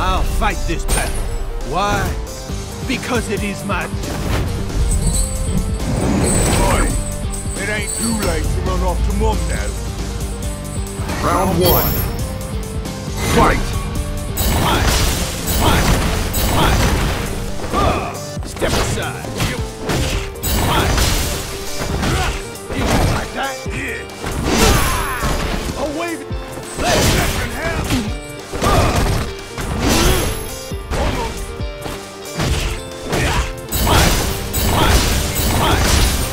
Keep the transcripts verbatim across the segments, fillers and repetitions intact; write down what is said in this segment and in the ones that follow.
I'll fight this battle. Why? Because it is my duty. Boy, it ain't too late to run off to Mum now. Round one. Fight! Fight! Fight! Fight! Uh, step aside. Fight! You like that? Yeah. Oh, wave it! Let it Second half. Almost. Fight! Fight! Fight!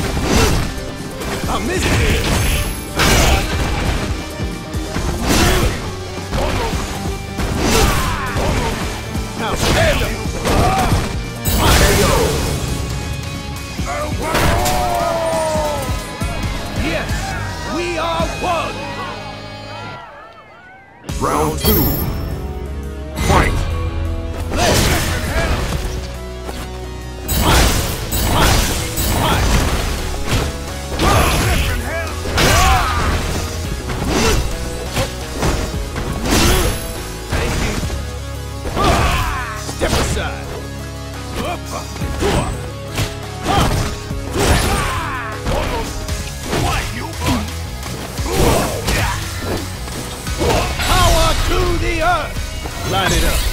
I missed it! Now stand up! K O! Yes! We are one! Round two. Fight! Let's fight! Fight! Fight! Thank you. Step aside. Power to the earth! Line it up.